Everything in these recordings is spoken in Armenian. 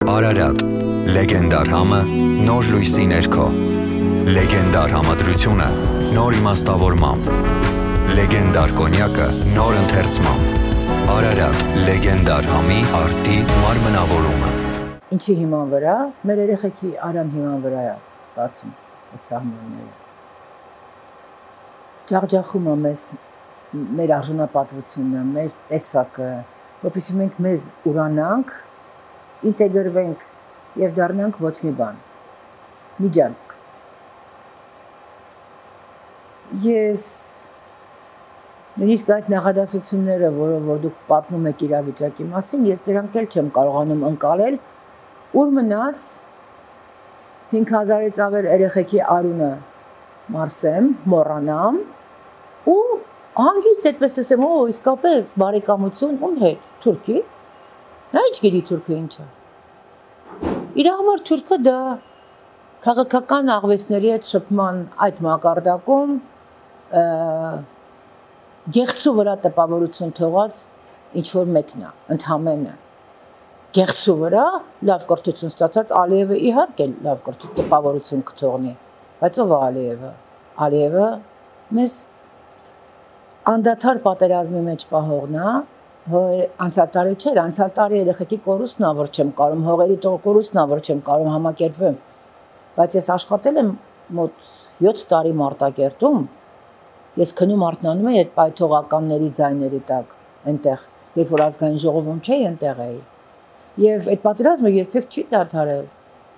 Արարատ, լեգենդար համը, նոր լույսի ներքո, լեգենդար համադրությունը, նոր իմաստավորմամբ, լեգենդար կոնյակը, նոր ընթերցմամբ, Արարատ, լեգենդար համի արտի մարմնավորումը։ Ինչի հիման վրա, մեր երեխեքի արան հիման վրա է բացում այդ սահմանները։ Ջախջախում է մեզ մեր արժանապատվությունը, մեր տեսակը, որպեսզի մենք մեզ ուրանանք, ինտեգրվենք եւ դառնանք ոչ մի բան, միջանցք։ Ես նույնիսկ այդ նախադասությունները, որ դուք պատմում եք իրավիճակի մասին, ես դրանք էլ չեմ կարողանում ընկալել, ուր մնաց 5000-ից ավել երեխեքի արունը մարսեմ, մոռանամ ու հանգիստ այդպես տեսեմ, իսկապես բարեկամություն ում հետ, թուրքի, նա ինչ գիտի թուրքը ինչ է։ Իր համար թուրքը դա քաղաքական աղվեսների հետ շփման այդ մակարդակում գեղցու վրա տպավորություն թողած ինչ-որ մեկն է, ընդհանրապես գեղցու վրա լավ կրթություն ստացած Ալիևը իհարկե լավ տպավորություն կթողնի, բայց ով է Ալիևը։ Ալիևը մեզ անդադար պատերազմի մեջ պահողն է, անցյալ տարի չէր, անցյալ տարի երեխեքի կորուստն է, որ չեմ կարում, հողերի կորուստն է, որ չեմ կարում համակերպվեմ, բայց ես աշխատել եմ մոտ 7 տարի Մարտակերտում, ես քնում արթնանում էի այդ պայթողականների ձայների տակ, այնտեղ, երբ որ ազգային ժողովում չէի, այնտեղ էի։ Եվ այդ պատերազմը երբեք չի դադարել։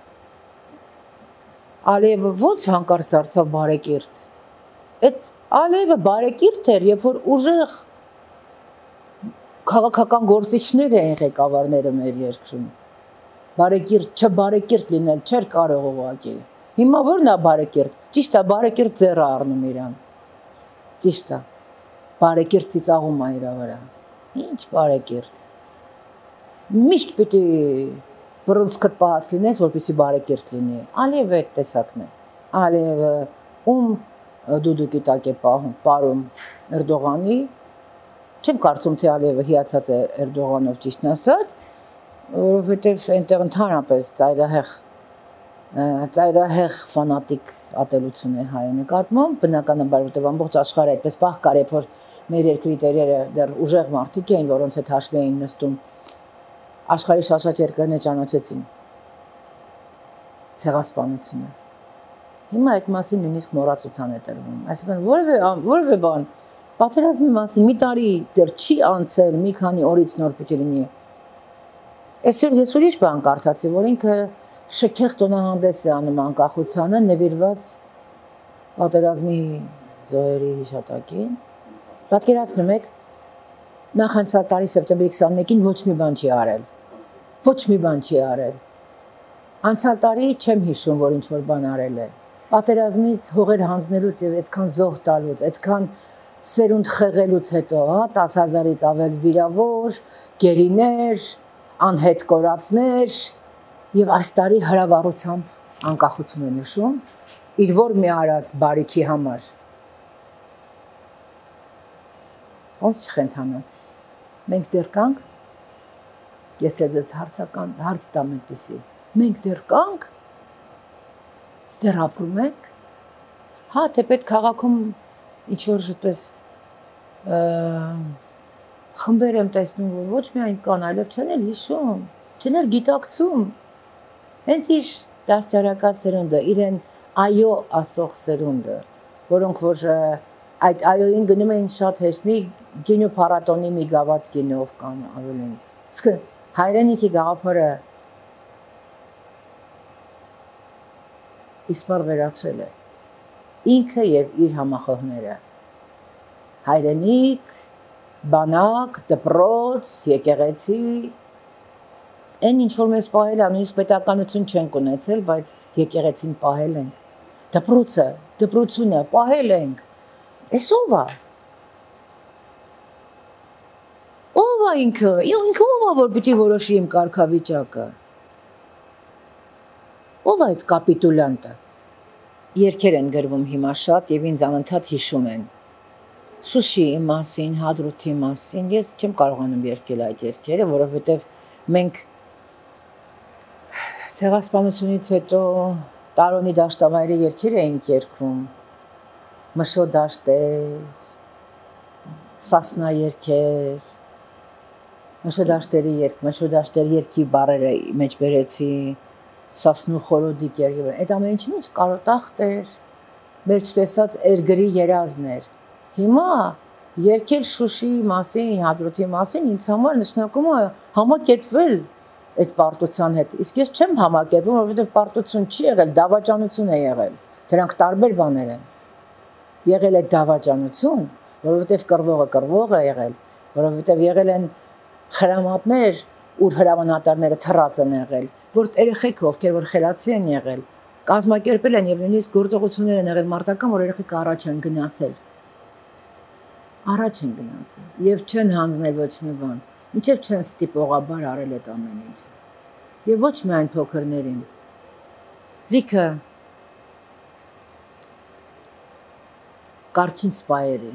Ալիևը ոնց հանկարծ դարձավ բարեկիրթ։ Այդ Ալիևը բարեկիրթ էր, երբ որ ուժեղ քաղաքական գործիչներ էին ղեկավարները մեր երկրում։ Բարեկիրթ, չբարեկիրթ լինել չէր կարող ուղղակի։ Հիմա ո՞րն է բարեկիրթ։ Ճիշտ է, բարեկիրթ ձեռը առնում իրան։ Ճիշտ է։ Բարեկիրթ ծիծաղում է իր վրա։ Ինչ բարեկիրթ։ Միշտ պիտի բռունցքդ պահած լինես, որպեսզի բարեկիրթ լինի։ Ալիևը այդ տեսակն է։ Ալիևը ում դուդուկի տակ է պարում Էրդողանի, չեմ կարծում թե Ալիևը հիացած է Էրդողանով ճիշտն ասած, որովհետև այնտեղ ընդհանրապես ծայրահեղ ֆանատիկ ատելություն է հայի նկատմամբ, բնականաբար, որտեղ ամբողջ աշխարհը այդպես պահ կար, երբ որ մեր երկրի տերերը դեռ ուժեղ մարդիկ էին, որոնց հետ հաշվի էին նստում, աշխարհի շատ երկրներ ճանաչեցին ցեղասպանությունը։ Հիմա այդ մասին նույնիսկ մոռացության է տրվում։ Այսինքն որևէ բան պատերազմի մասին մի տարի դեռ չի անցել, մի քանի օրից նոր պիտի լինի։ Այսօր ես ուրիշ բան կարդացի, որ ինքը շքեղ տոնահանդես է անում անկախությանը նվիրված պատերազմի զոհերի հիշատակին։ Պատկերացնում եք, նախ անցյալ տարի սեպտեմբերի 21-ին ոչ մի բան չի արել։ Ոչ մի բան չի արել։ Անցյալ տարի չեմ հիշում, որ ինչ-որ բան արել է։ Պատերազմից հողեր հանձնելուց եւ այդքան զոհ տալուց, այդքան սերունդ խեղելուց հետո, 10,000-ից ավել վիրավոր, գերիներ, անհետ կորածներ եւ այս տարի հրավառությամբ անկախություն է նշում, իր որ մի արած բարիքի համար։ Ոնց չխենթանաս։ Մենք դեռ կանք։ Ես ձեզ հարց տամ այդպիսի։ Մենք դեռ կանք։ Դեռ ապրում ենք։ Հա, թեպետ քաղաքում ինչ որ այդպես խմբեր եմ տեսնում, որ ոչ միայն կան, այլև չեն էլ հիշում, չեն էլ գիտակցում։ Հենց իր դաստիարակած սերունդը, իրեն այո ասող սերունդը, որոնք որ այդ այոյին գնում էին շատ հեշտ, մի գինու փառատոնի մի գավաթ գինով կամ ավելին։ Իսկ հայրենիքի գաղափարը իսպար վերացրել է ինքը եւ իր համախոհները։ Հայրենիք, բանակ, դպրոց, եկեղեցի, այն ինչ որ մեզ պահել է, նույնիսկ պետականություն չենք ունեցել, բայց եկեղեցին պահել ենք։ Դպրոցը, դպրոցությունը պահել ենք։ Էս ով է։ Ով է ինքը ով է, որ պիտի որոշի իմ կարգավիճակը։ Ով է այդ կապիտուլյանտը։ Երգեր են գրվում հիմա շատ եւ ինձ անընդհատ հիշում են։ Շուշիի մասին, Հադրութի մասին, ես չեմ կարողանում երգել այդ երգերը, որովհետեւ մենք Ցեղասպանությունից հետո Տարոնի դաշտավայրի երգեր էինք երգում, Մշո դաշտեր, Սասնա երգեր, Մշո դաշտերի երգի բառերը մեջ բերեցի, Սասնու խորոդիկ երգեր, այդ ամեն ինչը ինչ կարոտախտ էր, մեր չտեսած էրգրի երազներ։ Հիմա երգել Շուշիի մասին, Հադրութի մասին ինձ համար նշանակում է համակերպվել այդ պարտության հետ, իսկ ես չեմ համակերպում, որովհետև պարտություն չի եղել, դավաճանություն է եղել, դրանք տարբեր բաներ են, եղել է դավաճանություն, որովհետև կռվողը եղել, որովհետև եղել են խրամատներ, ուր հրամանատարները թռած են եղել, որ երեխեք ովքեր որ խելացի են եղել, կազմակերպել են եւ նույնիսկ գործողություններ են եղել մարտական, որ երեխեքը առաջ են գնացել եւ չեն հանձնել ոչ մի բան, մինչեւ չեն ստիպողաբար արել այդ ամեն ինչը։ Եվ ոչ միայն փոքրներին։ Լիքը կարգին սպայերի։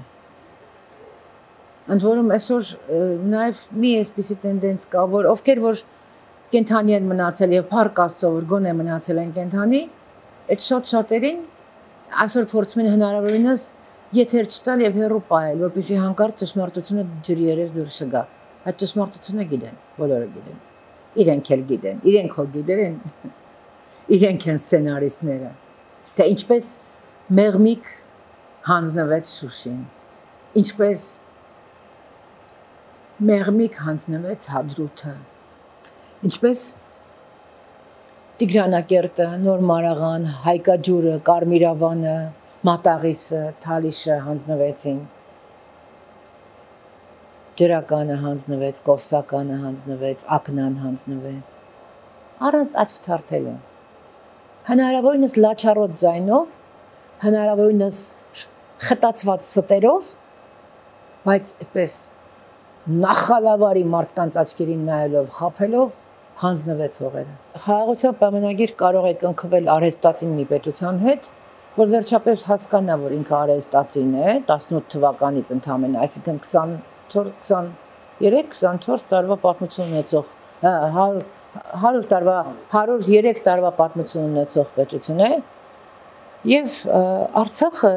Ընդ որում այսօր նաև մի այսպիսի տենդենց կա, որ ովքեր որ կենթանի են մնացել եւ փառք Աստծո որ գոնե մնացել են կենթանի, այդ շատերին այսօր փորձում են հնարավորինս եթեր չտալ եւ հեռու պահել, որպեսզի հանկարծ ճշմարտությունը ջրի երես դուրս չգա։ Այդ ճշմարտությունը գիտեն, բոլորը գիտեն։ Իրենք էլ գիտեն, իրենք հո գիտեն, իրենք են սցենարիստները, թե ինչպես մեղմիկ հանձնվեց Շուշին, ինչպես մեղմիկ հանձնվեց Հադրութը, ինչպես Տիգրանակերտը, Նոր Մարաղան, Հայկաջուրը, Կարմիրավանը, Մատաղիսը, Թալիշը հանձնվեցին, Ջրականը հանձնվեց, Կովսականը հանձնվեց, Ակնան հանձնվեց, առանց աչք թարթելու, հնարավորինս լաչարոտ ձայնով, հնարավորինս խտացված ստերով, բայց այդպես նախալավարի մարդկանց աչքերին նայելով, խափելով, հանձնվեց հողերը։ Խաղաղության պայմանագիր կարող է կնքվել արհեստածին մի պետության հետ, որ վերջապես հասկանա, որ ինքը արհեստածին է, 18 թվականից ընդամենը, այսինքն 23-24 տարվա պատմություն ունեցող, 103 տարվա պատմություն ունեցող պետություն է, եւ Արցախը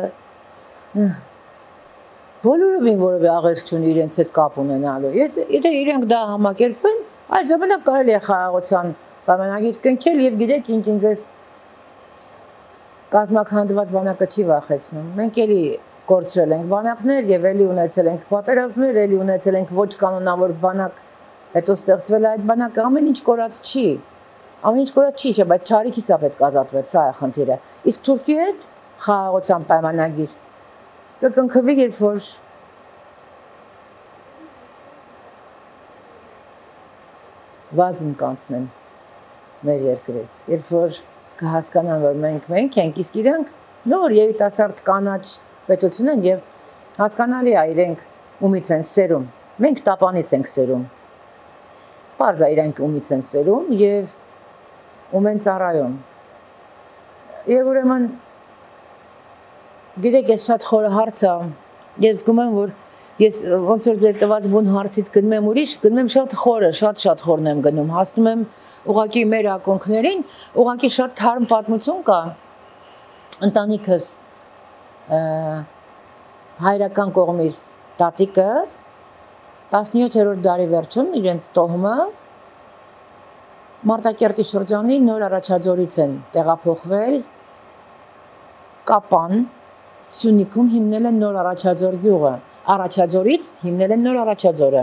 բոլորովին որևէ աղերս չունի իրենց հետ կապ ունենալու։ Եթե իրենք դա համակերպվեն, այդ ժամանակ կարելի է խաղաղության պայմանագիր կնքել եւ գիտեք ինչ ինձ էս կազմակերպված բանակը չի վախեցնում։ Մենք էլի կորցրել ենք բանակներ եւ էլի ունեցել ենք պատերազմներ, էլի ունեցել ենք ոչ կանոնավոր բանակ, հետո ստեղծվել է այդ բանակը, ամեն ինչ կորած չի։ Ամեն ինչ կորած չի, չէ, բայց ճարիքից է պետք ազատվել, սա է խնդիրը։ Իսկ Թուրքիի հետ խաղաղության պայմանագիր կկնքվի, երբ որ վազն կանցնեն մեր երկրից, երբ որ կհասկանան, որ մենք ենք, իսկ իրենք նոր երիտասարդ կանաչ պետություն են եւ հասկանալի է իրենք ումից են սերում։ Մենք տապանից ենք սերում։ Պարզ է իրենք ումից են սերում եւ ում են ծառայում։ Եվ ուրեմն գիտեք, ես շատ խորը հարց է, ես զգում եմ, որ ես ոնց որ ձեր տված բուն հարցից գնում եմ ուրիշ, գնում եմ շատ խորը, շատ խորն եմ գնում, հասնում եմ ուղղակի մեր ակոնքներին, ուղղակի շատ թարմ պատմություն կա, ընտանիքս հայրական կողմից տատիկը 17-րդ դարի վերջում իրենց տոհմը Մարտակերտի շրջանի նոր Առաջաձորից են տեղափոխվել Կապան, Սյունիքում հիմնել են նոր Առաջաձոր գյուղը, Առաջաձորից հիմնել են նոր Առաջաձորը։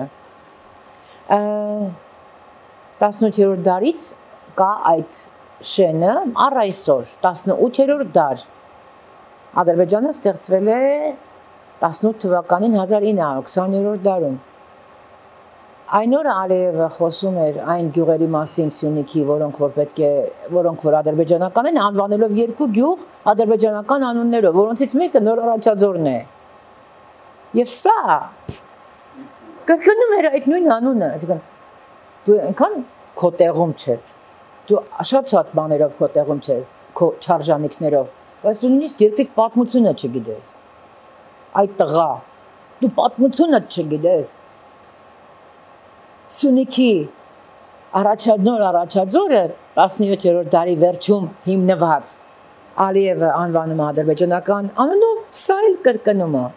18-րդ դարից կա այդ շենը, առ այսօր 18-րդ դար։ Ադրբեջանը ստեղծվել է 18 թվականին 1920-րդ դարում։ Այն օրը Ալիևը խոսում էր այն գյուղերի մասին Սյունիքի, որոնք որ ադրբեջանական են, անվանելով երկու գյուղ ադրբեջանական անուններով, որոնցից մեկը նոր Առաջաձորն է։ Եվ սա կրկնում էր այդ նույն անունը, այսինքն դու այնքան քո տեղում չես, դու շատ բաներով քո տեղում չես, քո չարժանիքներով, բայց դու նույնիսկ երկրի պատմությունը չգիտես։ Այդ տղա, դու պատմությունը չգիտես։ Սյունիքի Նոր առաջաձորը 17-րդ դարի վերջում հիմնված Ալիևը անվանում ադրբեջանական անունով սա էլ կրկնում է։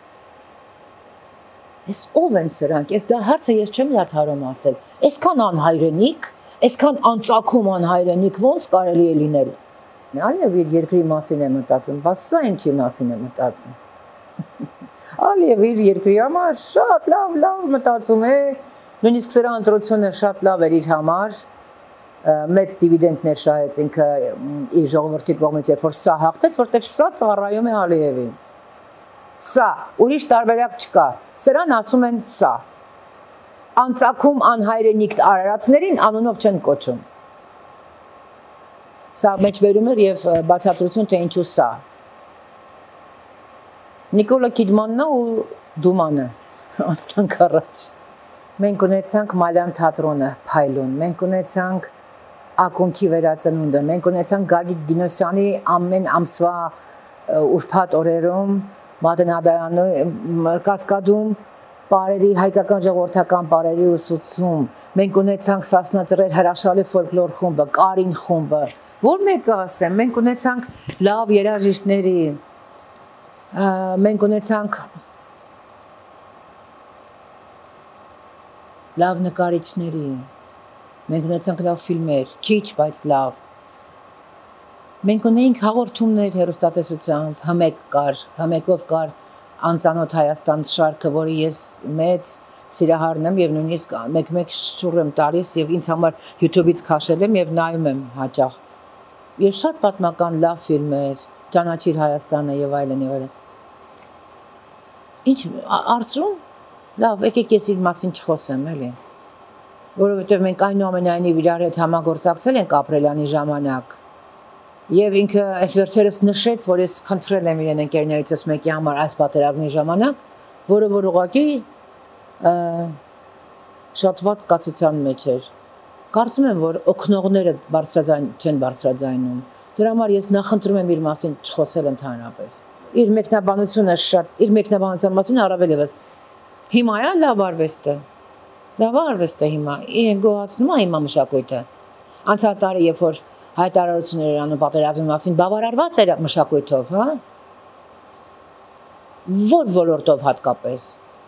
Ես ով են սրանք, ես դա հարցը ես չեմ դադարում ասել։ Այսքան անհայրենիք, այսքան անծագում անհայրենիք ոնց կարելի է լինել։ Ալիև իր երկրի մասին է մտածում, բայց սա ինչի մասին է մտածում։ Ալիև իր երկրի համար շատ լավ մտածում է, նույնիսկ սրա ընտրությունը շատ լավ էր իր համար, մեծ դիվիդենտներ շահեց ինքը իր ժողովրդի կողմից, երբ որ սա հաղթեց, որտեղ սա ծառայում է Ալիևին։ Սա, ուրիշ տարբերակ չկա, սրան ասում են սա։ Անծագում անհայրենիք արարածներին անունով չեն կոչում։ Սա մեջբերում էր և բացատրություն, թե ինչու սա։ Նիկոլա Կիդմանն ու Դումանը, անցանք առաջ։ Մենք ունեցանք Մալյան թատրոնը փայլուն, մենք ունեցանք ակոնքի վերածնունդը, մենք ունեցանք Գագիկ Գինոսյանի ամեն ամսվա ուրբաթ օրերում Մատենադարանում Կասկադում պարերի, հայկական ժողովրդական պարերի ուսուցում, մենք ունեցանք Սասնաձրեր հրաշալի ֆոլկլոր խումբը, Կարին խումբը, որ մեկը ասեմ, մենք ունեցանք լավ երաժիշտների, մենք ունեցանք լավ նկարիչների, մենք ունեցանք լավ ֆիլմեր, քիչ, բայց լավ։ Մենք ունեինք հաղորդումներ հեռուստատեսությամբ, հմեկով կար Անծանոթ Հայաստան շարքը, որի ես մեծ սիրահարն եմ և նույնիսկ մեկ շուռ եմ տալիս և ինձ համար YouTube-ից քաշել եմ և նայում եմ հաճախ։ Եվ շատ պատմական լավ ֆիլմեր, Ճանաչիր Հայաստանը և այլն և այլն։ Ինչ, արծրում, լավ, եկեք ես իր մասին չխոսեմ, էլի, որովհետև մենք այնուամենայնիվ իրար հետ համագործակցել ենք Ապրելյանի ժամանակ, և ինքը այս վերջերս նշեց, որ ես խնդրել եմ իրեն ընկերներիցս մեկի համար այս պատերազմի ժամանակ, որը որ ուղղակի շատ վատ կացության մեջ էր։ Կարծում եմ, որ օգնողները չեն բարձրաձայնում։ Դրա համար ես նախընտրում եմ իր մասին չխոսել ընդհանրապես։ Իր մեկնաբանության մասին առավել ևս։ Հիմա է լավ արվեստը։ Լավ արվեստը հիմա, իրեն գոհացնում է հիմա մշակույթը։ Անցյալ տարի, երբ որ հայտարարություններ էր անում պատերազմի մասին, բավարարված էր մշակույթով, հա։ Որ ոլորտով հատկապես։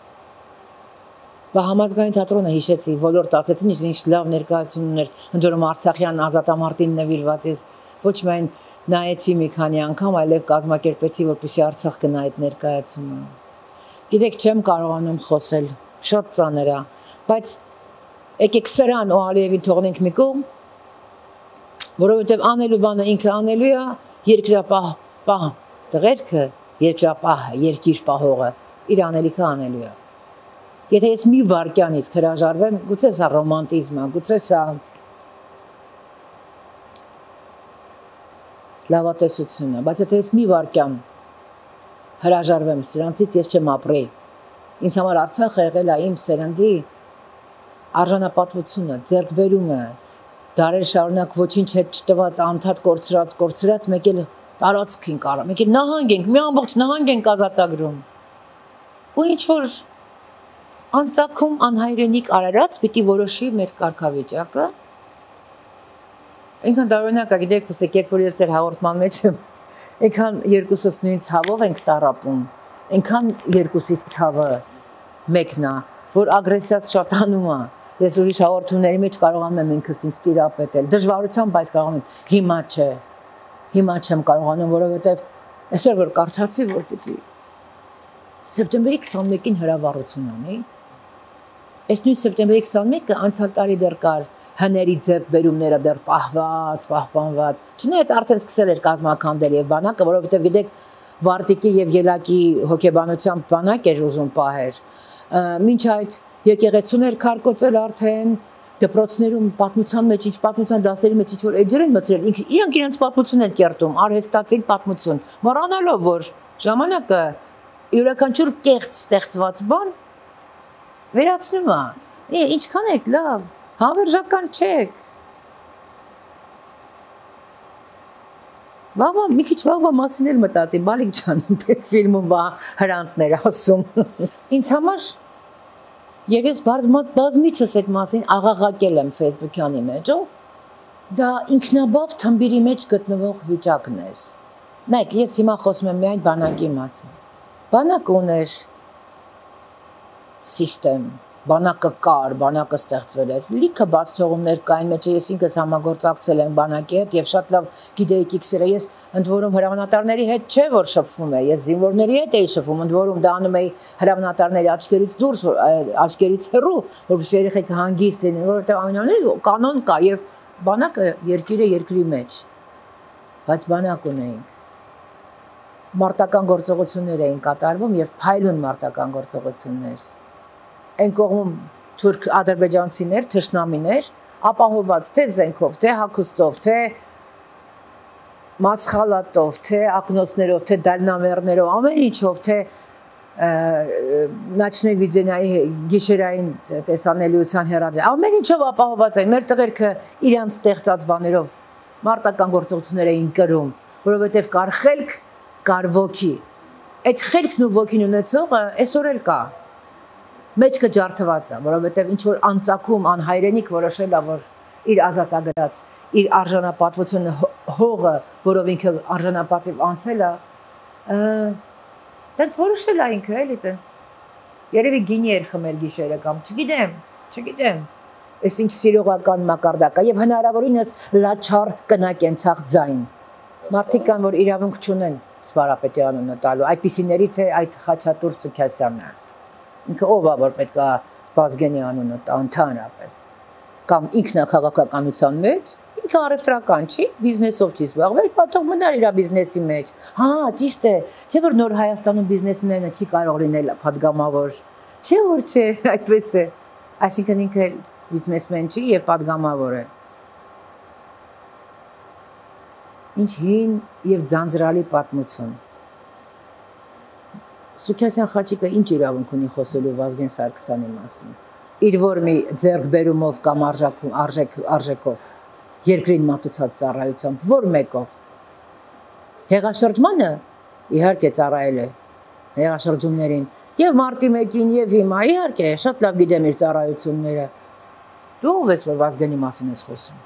Բա համազգային թատրոնը հիշեցի, ոլորտ ասեցին, ինչ լավ ներկայացումներ, ընդ որում Արցախյան ազատամարտին նվիրված ես, ոչ միայն նայեցի մի քանի անգամ, այլև կազմակերպեցի, որպեսզի Արցախ գնա այդ ներկայացումը։ Գիտեք, չեմ կարողանում խոսել, շատ ծանր է, բայց եկեք սրան ու Ալիևին թողնենք մի կողմ, որովհետև անելու բանը ինքը անելու է, երկրապահ տղերքը, երկիր պահողը, իր անելիքը անելու է։ Եթե ես մի վարկյանից հրաժարվեմ, գուցե սա ռոմանտիզմ է, գուցե սա լավատեսություն է, բայց եթե ես մի վարկյան հրաժարվեմ սրանցից, ես չեմ ապրի։ Ինձ համար Արցախը եղել է իմ սերնդի արժանապատվությունը, ձեռքբերումը, դարեր շարունակ ոչինչ հետ չտված, անդադ կորցրած, մեկ էլ տարածք ենք առա, մեկ էլ նահանգ ենք, մի ամբողջ նահանգ ենք ազատագրում։ Ու ինչ-որ անծագում անհայրենիք արարած պիտի որոշի մեր կարգավիճակը։ Այնքան տարօրինակ է, գիտեք, երբ որ ես ձեր հաղորդման մեջ եմ, այնքան երկուսս նույն ցավով ենք տառապում, այնքան երկուսից ցավը մեկն է, որ ագրեսիաց շատանում է։ Ես ուրիշ հաղորդումների մեջ կարողանում եմ ինքս ինձ տիրապետել, դժվարությամբ, բայց կարողանում եմ, հիմա չեմ կարողանում, որովհետև այսօր որ կարդացի, որ պիտի սեպտեմբերի 21-ին հրավառություն անի, այս նույն սեպտեմբերի 21-ը անցյալ տարի դեռ կար, հների ձեռքբերումները դեռ պահպանված, չնայած արդեն սկսել էր կազմաքանդել և բանակը, որովհետև գիտեք, Վարդիկի և Ելակի հոգեբանությամբ բանակ էր ուզում պահեր, մինչ այդ եկեղեցուն էր քարկոծել արդեն, դպրոցներում պատմության մեջ, ինչ պատմության դասերի մեջ ինչ-որ էջեր են մտցրել, իրանք իրենց պատմություն են կերտում, արհեստացին պատմություն, մոռանալով, որ ժամանակը յուրաքանչյուր կեղծ ստեղծված բան վերացնում է, ինչքան եք լավ, հավերժական չեք, մի քիչ վաղվա մասին էլ մտածի, Բալիկ ջան, ֆիլմում հրանտներ ասում, ինձ համար Եվ ես բազմիցս այդ մասին աղաղակել եմ Facebook-յանի մեջով, դա ինքնաբավ թմբիրի մեջ գտնվող վիճակն էր։ Նայեք, ես հիմա խոսում եմ միայն բանակի մասին։ Բանակը ուներ սիստեմ, բանակը կար, բանակը ստեղծվել էր։ Լիքը բաց թողումներ կային մեջը, ես ինքս համագործակցել եմ բանակի հետ եւ շատ լավ գիտեի X-ը, ես ընդ որում հրամանատարների հետ չէ որ շփվում եմ, ես զինվորների հետ էի շփվում, ընդ որում դա անում էի հրամանատարների աչքերից դուրս, աչքերից հեռու, որովհետեւ երեխեքը հանգիստ լինեն, որովհետեւ այնուամենայնիվ կանոն կա եւ բանակը երկիրը երկրի մեջ։ Բայց բանակ ունեինք։ Մարտական գործողություններ էին կատարվում եւ փայլուն մարտական գործողություններ։ Այն կողմում թուրք ադրբեջանցիներ, թշնամիներ, ապահովված թե զենքով, թե հագուստով, թե մասխալատով, թե ակնոցներով, թե դալնամերներով, ամեն ինչով, թե նочной виденայի գիշերային տեսանելիության հեռադիր, ամեն ինչով ապահովված են։ Մեր տղերքը իրանց ստեղծած բաներով մարտական գործողություններ էին կրում, որովհետև կար խելք, կար ոգի։ Այդ խելքն ու ոգին ունեցողը այսօր էլ կա։ Մեջքը ջարդված է, որովհետև ինչ որ անցակում անհայրենիք որոշել է, որ իր ազատագրած, իր արժանապատվությունը հողը, որով ինքը արժանապատիվ անցել է, դից որոշել է ինքը, էլի դից։ Երևի գինի էր խմել գիշերը կամ չգիտեմ։ Այս ինչ սիրողական մակարդակ է եւ հնարավորինս լաչար կնակենցաղ ձայն։ Մարդիկ կան, որ իրավունք չունեն Սպարապետի անունը տալու, այդպիսիներից է այդ Խաչատուր Սուքասյանը։ Ինքը ով է, որ պետք է Վազգենի անունը տա ընդհանրապես, կամ ինքնակաղակականության մեջ, ինքը առևտրական չի, բիզնեսով չի զբաղվել, պատող մնար իր բիզնեսի մեջ։ Հա, ճիշտ է, չէ որ Նոր Հայաստանում բիզնեսմենը չի կարող լինել падգամավոր, չէ որ չէ, այդպես է, այսինքն ինքը բիզնեսմեն չի եւ падգամավոր է։ Ինչ հին եւ ձանձրալի պատմություն։ Սուքասյան Խաչիկը ինչ իրավունք ունի խոսելու Վազգեն Սարգսյանի մասին։ Իր որ մի ձեռքբերումով կամ արժեքով երկրին մատուցած ծառայությամբ, որ մեկով։ Հեղաշրջմանը իհարկե ծառայել է հեղաշրջումներին եւ մարտի 1-ին եւ հիմա իհարկե շատ լավ գիտեմ իր ծառայությունները։ Դու ով ես որ Վազգենի մասին ես խոսում։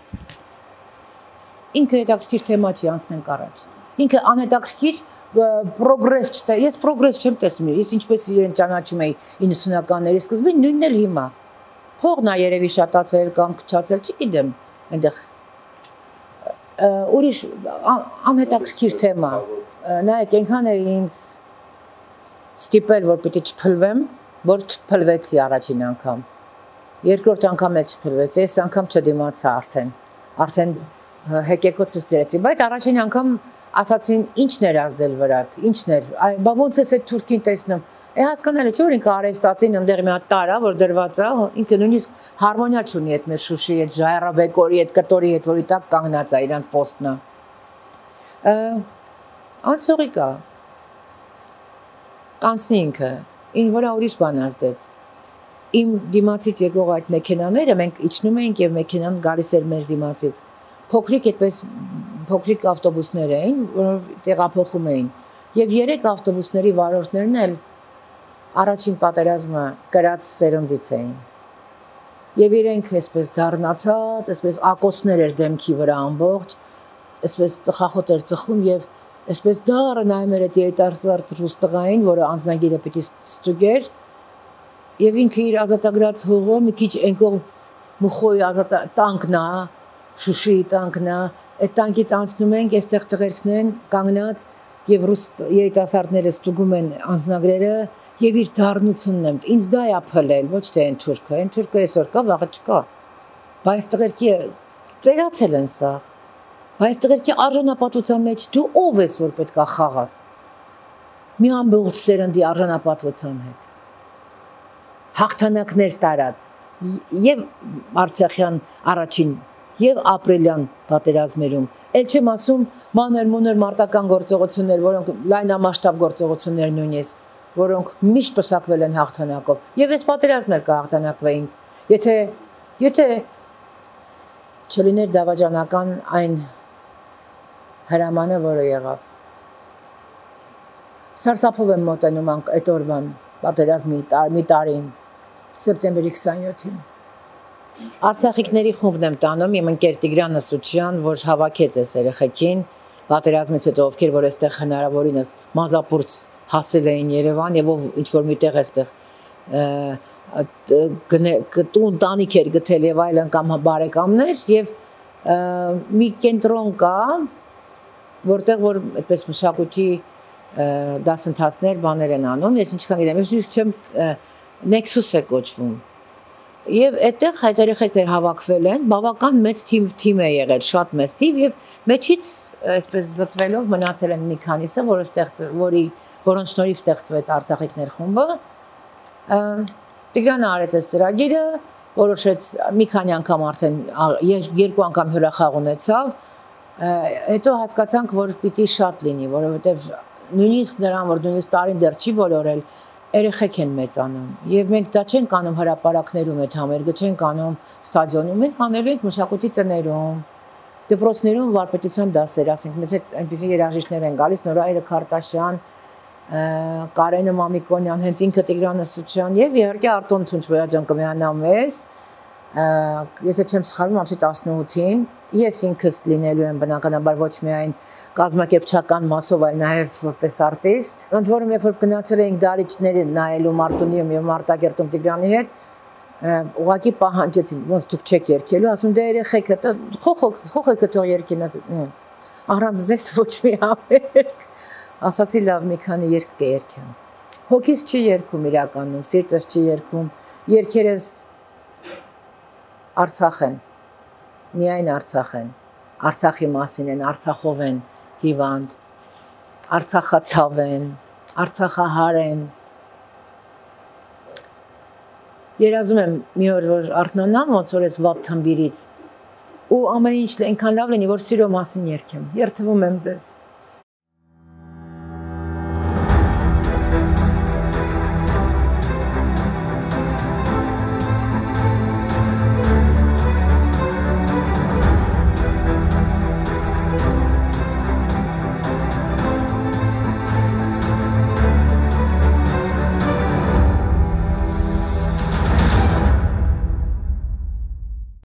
Ինքը հետաքրքիր թեմա չի, անցնենք առաջ։ Ինքը անհետաքրքիր պրոգրես չտե, ես պրոգրես չեմ տեսնում, ես ինչպես իրեն ճանաչում էի 90-ականների սկզբին, նույնն էլ հիմա։ Փողն է երևի շատացել կամ քչացել, չգիտեմ, այնտեղ ուրիշ անհետաքրքիր թեմա։ Նայեք, այնքան է ինձ ստիպել, որ պիտի չփլվեմ, որ չփլվեցի առաջին անգամ։ Երկրորդ անգամ էլ չփլվեցի, այս անգամ չդիմացա արդեն հեկեկոցս դրեցի, բայց առաջին անգամ ասացին ինչն էր ազդել վրատ, ինչն էր, բա ոնց ես այդ թուրքին տեսնում, հասկանալի չէ որ ինքը արեստացին ընդեղ մի հատ տարա, որ դրված է, ինքը նույնիսկ հարմոնիա չունի այդ մեր Շուշիի հետ, Ժայռաբեկորի հետ, կտորի հետ, որի տակ կանգնած է իրանց պոստն է։ Անցողի կա, կանցնի ինքը, ին վրա ուրիշ բան ազդեց։ Իմ դիմացից եկող այդ մեքենաները մենք իջնում էինք եւ մեքենան գալիս էր մեր դիմացից։ Փոքրիկ այդպես փոքրիկ ավտոբուսներ էին, որով տեղափոխում էին։ Եվ 3 ավտոբուսների վարորդներն էլ առաջին պատերազմը կրած սերնդից էին։ Եվ իրենք այսպես դառնացած, այսպես ակոսներ էր դեմքի վրա ամբողջ, այսպես ծխախոտ էր ծխում եւ այսպես դառը նայում էր այդ երիտասարդ ռուս տղային, որը անձնագիրը պիտի ստուգեր, եւ ինքը իր ազատագրած հողը մի քիչ այնքան մխոյ տանկն է, Շուշիի տանկն է, այդ տանկից անցնում ենք, այստեղ տղերքն են կանգնած եւ ռուս երիտասարդները ստուգում են անձնագրերը եւ իր դառնությունն եմ։ Ինձ դա է փլել, ոչ թե այն թուրքը այսօր կա, վաղը չկա։ Բայց տղերքի ծերացել են սա։ Բայց տղերքի արժանապատվության մեջ դու ով ես որ պետքա խաղաս։ Մի ամբողջ սերնդի արժանապատվության հետ։ Հաղթանակներ տարած եւ Արցախյան առաջին եւ ապրիլյան պատերազմերում, ել չեմ ասում մանր-մունր մարտական գործողություններ, որոնք լայնամասշտաբ գործողություններ նույնիսկ, որոնք միշտ պսակվել են հաղթանակով, եւ այս պատերազմներ կհաղթանակվեին, եթե չլիներ դավաճանական այն հրամանը, որը եղավ։ Սարսափով եմ մոտենում այդ օրվան պատերազմի մի տարին, Սեպտեմբերի 27-ին։ Արցախիկների խումբն եմ տանում իմ ընկեր Տիգրան Ասուչյան, որ հավաքեց այս երեխեքին պատերազմից հետո ովքեր որ այստեղ հնարավորինս մազապուրց հասել էին Երևան եւ ով ինչ որ միտեղ այստեղ տուն տանիք էր գտել եւ այլն կամ բարեկամներ եւ մի կենտրոն կա որտեղ որ այդպես մշակույթի դասընթացներ բաներ են անում ես ինչքան գիտեմ ես չեմ Nexus է կոչվում եւ այդտեղ այդ երեխեքը հավաքվել են բավական մեծ թիմ է եղել շատ մեծ թիվ եւ մեջից այսպես զտվելով մնացել են մի քանիսը որոնց շնորհիվ ստեղծվեց Արցախիկներ խումբը Տիգրանը արեց այս ծրագիրը որոշեց մի քանի անգամ արդեն երկու անգամ հյուրախաղ ունեցավ հետո հասկացանք որ պիտի շատ լինի որովհետեւ նույնիսկ նրան որ նույնիսկ տարին դեռ չի բոլորել երեխեք են մեծանում եւ մենք դա չենք անում հրապարակներում այդ համերգը չենք անում ստադիոնում մենք անելու ենք մշակույթի տներում դպրոցներում վարպետության դասեր ասենք մեզ հետ այնպեսի երաժիշտներ են գալիս Նորայրը Քարտաշյան Կարենը Մամիկոնյան հենց ինքը Տիգրան Ասուչյան եւ իհարկե Արտոն Ցունչվոյաջան կմիանա մեզ եթե չեմ սխալվում ամսի 18-ին ես ինքս լինելու եմ բնականաբար ոչ միայն կազմակերպչական մասով այլ նաև որպես արտիստ ընդ որում երբ որ գնացել էինք դարիճների նայելու Մարտունիում եւ Մարտակերտում Տիգրանի հետ ուղղակի պահանջեցին ոնց դուք չեք երգելու ասում դե երեխեքը խոխը թող երգին առանց ձեզ ոչ մի համերգ ասացի լավ մի քանի երգ կերգեմ հոգիս չի երգում իրականում սիրտս չի երգում երգերս Արցախ են միայն Արցախ են Արցախի մասին են Արցախով են հիվանդ Արցախացավ են Արցախահար են երազում եմ մի օր որ արթնանամ ոնց որ այս վատ թմբիրից ու ամեն ինչ այնքան լավ լինի որ սիրո մասին երգեմ երթվում եմ ձեզ